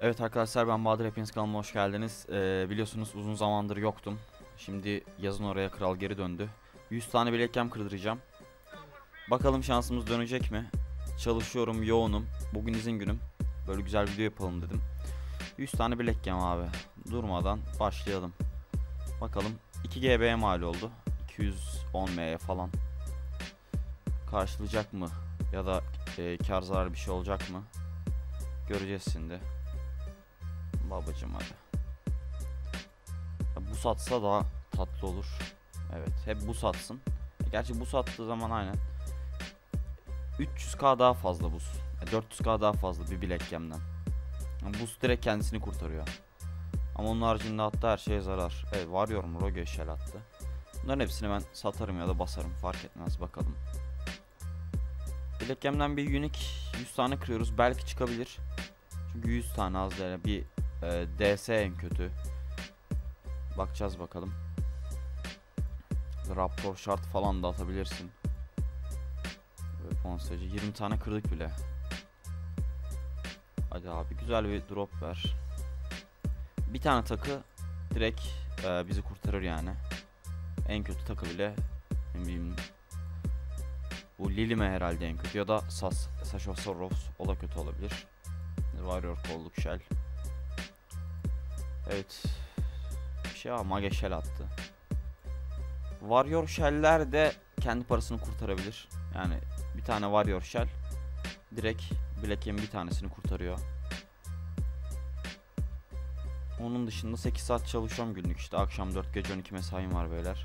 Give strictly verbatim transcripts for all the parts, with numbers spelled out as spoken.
Evet arkadaşlar, ben Bahadır, hepiniz kanalıma hoş geldiniz. Ee, biliyorsunuz uzun zamandır yoktum. Şimdi yazın oraya kral geri döndü. yüz tane bilekkem kırdıracağım. Bakalım şansımız dönecek mi? Çalışıyorum, yoğunum. Bugün izin günüm. Böyle güzel video yapalım dedim. yüz tane bilekkem abi. Durmadan başlayalım. Bakalım iki G B'ye mal oldu. iki yüz on M'ye falan. Karşılayacak mı? Ya da e, kar zarar bir şey olacak mı? Göreceğiz şimdi. Babacım hadi. Bu satsa daha tatlı olur. Evet, hep bu satsın. Gerçi bu sattığı zaman aynen üç yüz K daha fazla buz. dört yüz K daha fazla bir bilekkemden. Buz direkt kendisini kurtarıyor. Ama onun haricinde hatta her şeye zarar. Evet, varıyorum, Rogue Shell attı. Bunların hepsini ben satarım ya da basarım, fark etmez, bakalım. Bilekkemden bir unique yüz tane kırıyoruz, belki çıkabilir. Çünkü yüz tane az değil. Bir e, D S en kötü. Bakacağız bakalım. Raptor şart falan da atabilirsin. Weapon stajı yirmi tane kırdık bile. Hadi abi, güzel bir drop ver. Bir tane takı direkt e, bizi kurtarır yani. En kötü takı bile bilmiyorum. Bu Lilime herhalde en kötü, ya da Sas Sasha Soros, o da kötü olabilir. Warrior kolluk shell. Evet. Bir şey ama Mage shell attı. Warrior shell'ler de kendi parasını kurtarabilir. Yani bir tane Warrior shell direkt Black'in bir tanesini kurtarıyor. Onun dışında sekiz saat çalışıyorum günlük, işte akşam dört gece on iki mesaim var beyler.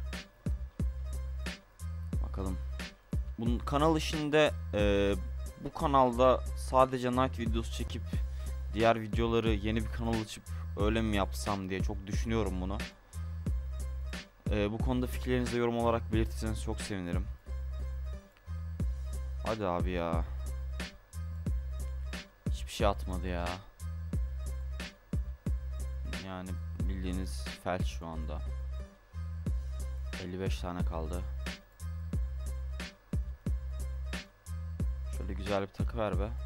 Bakalım. Bunun kanal işinde e, bu kanalda sadece night videosu çekip diğer videoları yeni bir kanal açıp öyle mi yapsam diye çok düşünüyorum bunu. Ee, bu konuda fikirlerinizi yorum olarak belirtirseniz çok sevinirim. Hadi abi ya. Hiçbir şey atmadı ya. Yani bildiğiniz felç şu anda. elli beş tane kaldı. Şöyle güzel bir takı ver be.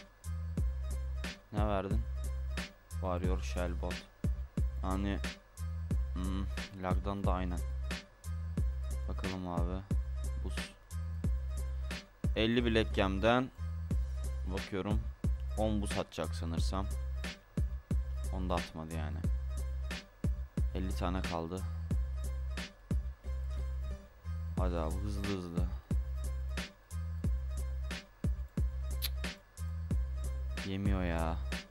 Ne verdin? Warrior shell bot. Yani hmm, lagdan da aynen. Bakalım abi. Buz. elli bilekkemden bakıyorum. on buz atacak sanırsam. on da atmadı yani. elli tane kaldı. Hadi abi, hızlı hızlı. Cık. Yemiyor ya.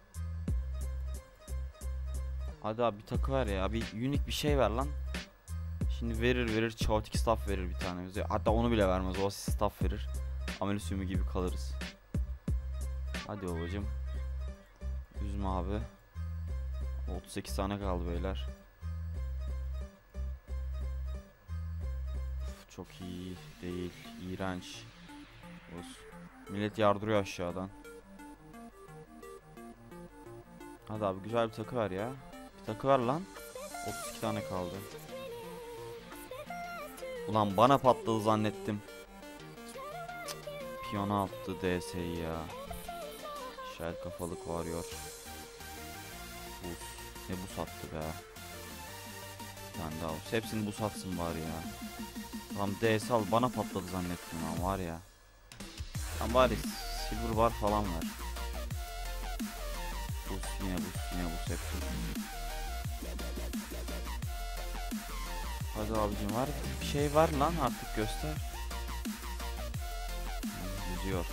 Hadi abi, bir takı ver ya. Bir unique bir şey ver lan. Şimdi verir verir chaotic staff verir bir tane bize. Hatta onu bile vermez. O staff verir. Amelisium'u gibi kalırız. Hadi babacım. Üzme abi. otuz sekiz tane kaldı beyler. Uf, çok iyi değil. İğrenç. Olsun. Millet yardırıyor aşağıdan. Hadi abi, güzel bir takı ver ya. Bir takı ver lan. otuz iki tane kaldı. Ulan bana patladı zannettim. Piyona attı D S'yi ya. Shell kafalık varıyor. Buz. Ne bu sattı be. Bir tane daha olsun. Hepsini bu satsın bari ya. Ulan D S al, bana patladı zannettim lan var ya. Lan bari silver bar falan var. Buz, yine buz, yine buz hepsi. Hadi abicim, var bir şey var lan, artık göster. Yüzüyor.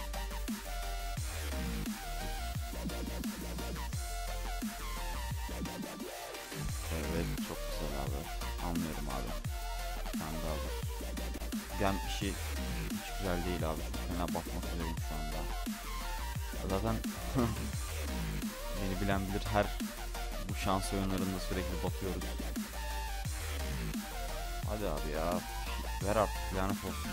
Evet, çok güzel abi. Anlıyorum abi. Ben de abi. Ben bir şey hiç güzel değil abi. Çok fena bakmak üzereyim şu anda. Zaten beni bilen bilir, her bu şans oyunlarında sürekli batıyoruz. Hadi abi ya. Ver artık, lanet olsun.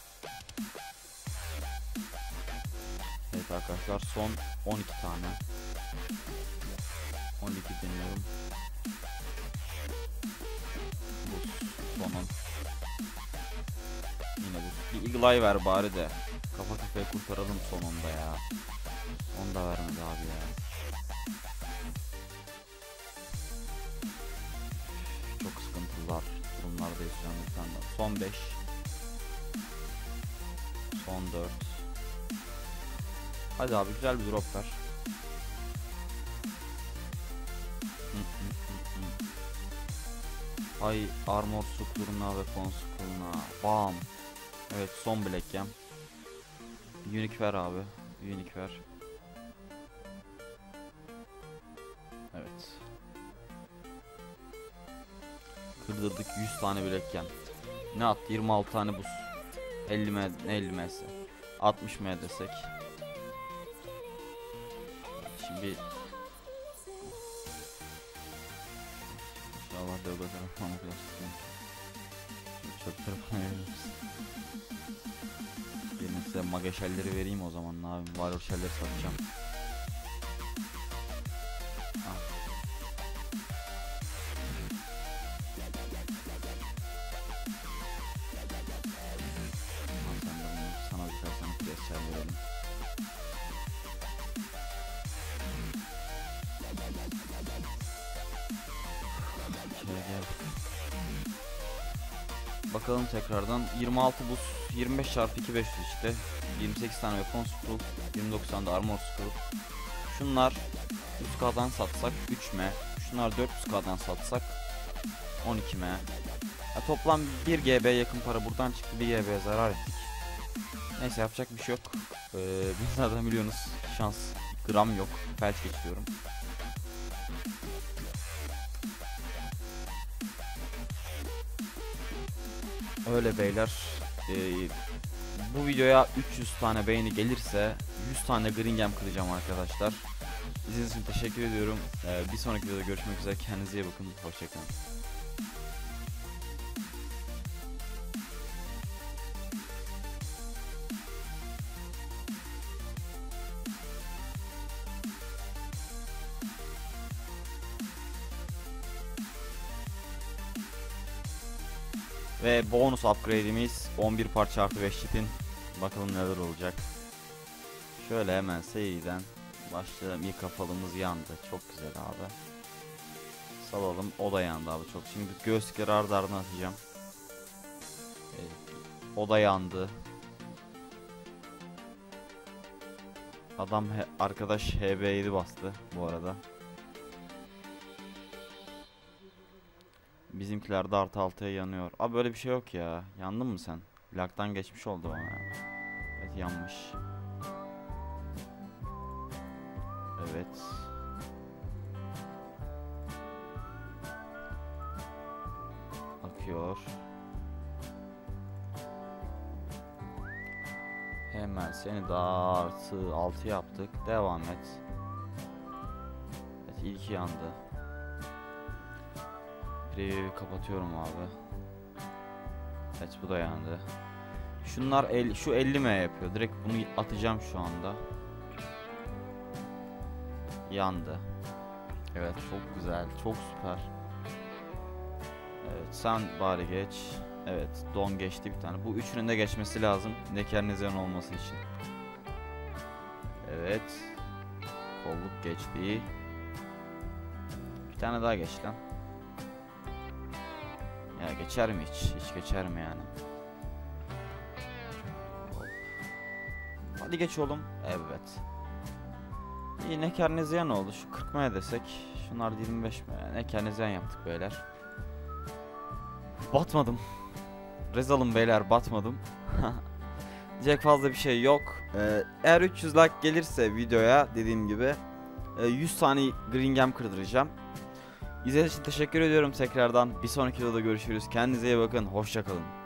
Evet arkadaşlar, son on iki tane. on iki deniyorum. Bu sonun. Yine bu. Bir Eagle Eye ver bari de. Kafa kafaya kurtaralım sonunda ya. Onu da vermedi abi ya. Son beş. Son dört. Hadi abi güzel bir drop ver. Ay armor sukuruna ve fon sukuruna. Bam. Evet son black gem. Unique ver abi. Unique ver. Evet. Kırdırdık yüz tane black gem. Ne attı? yirmi altı tane buz. elli m elli m ise. altmış m desek. Şimdi İnşallah devlet tarafından okuyasın. Çöpleri falan veriyoruz. Yine size mage shell'leri vereyim o zaman. Ne yapayım? Warrior shell'leri satacağım. Ah. Sen de bunu sana bir tane sana piyas shell verelim. Bakalım tekrardan. Yirmi altı buz, yirmi beş çarpı iki beş yüz işte. yirmi sekiz tane weapon scroll, yirmi dokuz tane de armor scroll. Şunlar yüz k'dan satsak üç m. Şunlar dört yüz k'dan satsak on iki m. Ya toplam bir G B yakın para buradan çıktı. bir G B zarar ettik. Neyse yapacak bir şey yok. Ee, biz zaten biliyorsunuz şans gram yok. Felç geçiyorum. Öyle beyler. Ee, bu videoya üç yüz tane beğeni gelirse yüz tane green gem kıracağım arkadaşlar. İzlediğiniz için teşekkür ediyorum. Ee, bir sonraki videoda görüşmek üzere. Kendinize iyi bakın. Hoşçakalın. Ve bonus upgrade'imiz on bir parça artı beş çipin. Bakalım neler olacak. Şöyle hemen seriden başlayalım. İlk kafalımız yandı. Çok güzel abi. Salalım. O da yandı abi çok. Şimdi göğüsleri ardı ardına atacağım. Evet. O da yandı. Adam he, arkadaş H B yedi bastı bu arada. Bizimkiler de artı altıya yanıyor. Abi böyle bir şey yok ya. Yandın mı sen? Laktan geçmiş oldu bana. Evet yanmış. Evet. Akıyor. Hemen seni de artı altı yaptık. Devam et. Evet ilki yandı. Preview'u kapatıyorum abi. Evet bu da yandı. Şunlar el, şu elli m yapıyor. Direkt bunu atacağım şu anda. Yandı. Evet çok güzel. Çok süper. Evet sen bari geç. Evet don geçti bir tane. Bu üçünün de geçmesi lazım. Nekernizyon olması için. Evet. Kolluk geçti. Bir tane daha geç lan. Ya geçer mi hiç? Hiç geçer mi yani? Hadi geç oğlum. Evet. İyi nekernizyon oldu. Şu kırk m desek. Şunlar yirmi beş m. Nekernizyon yaptık beyler. Batmadım. Rezalım beyler batmadım. Diyecek fazla bir şey yok. Ee, eğer üç yüz like gelirse videoya dediğim gibi yüz tane green gem kırdıracağım. İzlediğiniz için teşekkür ediyorum tekrardan. Bir sonraki videoda görüşürüz. Kendinize iyi bakın. Hoşça kalın.